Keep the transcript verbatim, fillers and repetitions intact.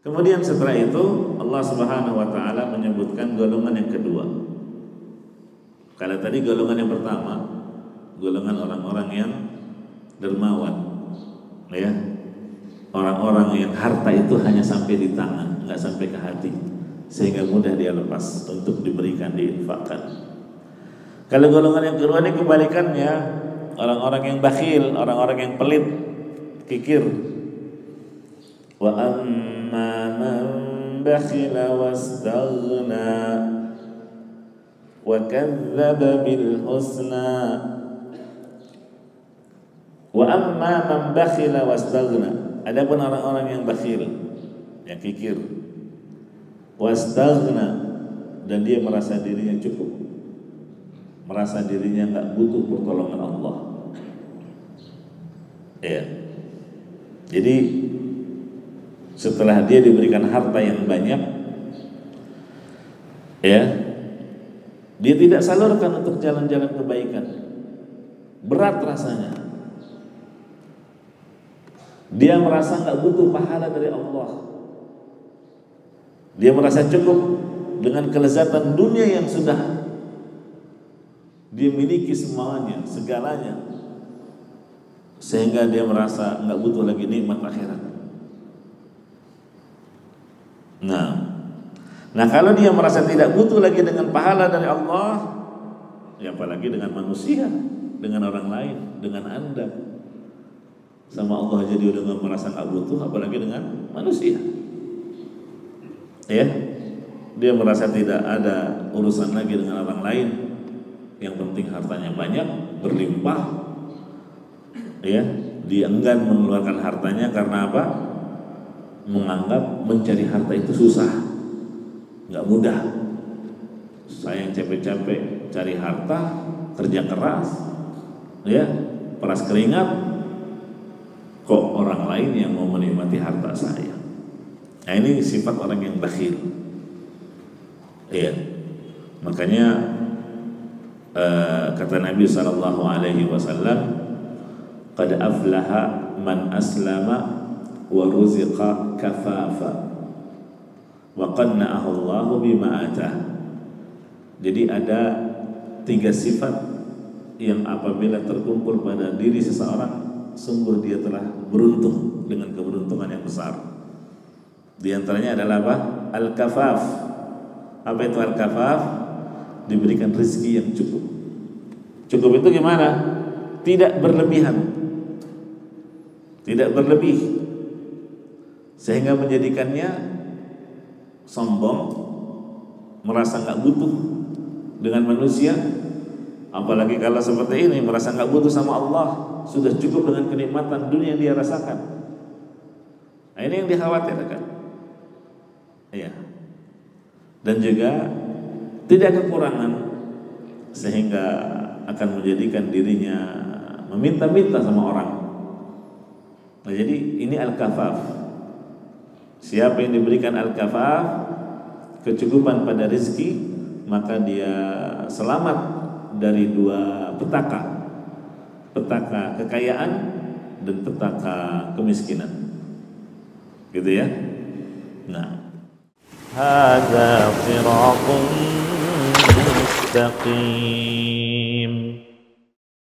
Kemudian setelah itu Allah Subhanahu wa taala menyebutkan golongan yang kedua. Kalau tadi golongan yang pertama, golongan orang-orang yang dermawan, ya. Orang-orang yang harta itu hanya sampai di tangan, enggak sampai ke hati, sehingga mudah dia lepas untuk diberikan, diinfakkan. Kalau golongan yang kedua ini kebalikannya, orang-orang yang bakhil, orang-orang yang pelit, kikir. Wa amma man bakhila wastaghna wa kadzdzaba bil husna. Wa amma man bakhila wastaghna. Adapun orang-orang yang bakhil, yang kikir, wastaghna, dan dia merasa dirinya cukup, merasa dirinya enggak butuh pertolongan Allah. Ya. Jadi setelah dia diberikan harta yang banyak, ya, dia tidak salurkan untuk jalan-jalan kebaikan. Berat rasanya. Dia merasa enggak butuh pahala dari Allah. Dia merasa cukup dengan kelezatan dunia yang sudah dia miliki semuanya, segalanya, sehingga dia merasa enggak butuh lagi nikmat akhirat. Nah, nah kalau dia merasa tidak butuh lagi dengan pahala dari Allah, ya apalagi dengan manusia, dengan orang lain, dengan Anda, sama Allah jadi udah nggak merasa nggak butuh, apalagi dengan manusia. Ya, dia merasa tidak ada urusan lagi dengan orang lain. Yang penting hartanya banyak, berlimpah. Ya, dia enggan mengeluarkan hartanya karena apa? Menganggap mencari harta itu susah, nggak mudah. Saya yang capek-capek cari harta, kerja keras, ya, peras keringat, kok orang lain yang mau menikmati harta saya. Nah, ini sifat orang yang bakhil. Ya, makanya uh, kata Nabi Sallallahu Alaihi Wasallam, qad aflaha man aslama wa ruziqa kafafa wa qanna'ahu Allahu bima atah. Jadi ada tiga sifat yang apabila terkumpul pada diri seseorang, sungguh dia telah beruntung dengan keberuntungan yang besar. Di antaranya adalah apa? Al-kafaf. Apa itu al-kafaf? Diberikan rezeki yang cukup. Cukup itu gimana? Tidak berlebihan, tidak berlebih, sehingga menjadikannya sombong, merasa nggak butuh dengan manusia. Apalagi kalau seperti ini, merasa nggak butuh sama Allah, sudah cukup dengan kenikmatan dunia yang dia rasakan. Nah, ini yang dikhawatirkan. Iya. Dan juga tidak kekurangan, sehingga akan menjadikan dirinya meminta-minta sama orang. Nah, jadi ini al-kafaf. Siapa yang diberikan al-kafaf, kecukupan pada rezeki, maka dia selamat dari dua petaka, petaka kekayaan dan petaka kemiskinan, gitu ya. Nah, hadza sirathun mustaqim.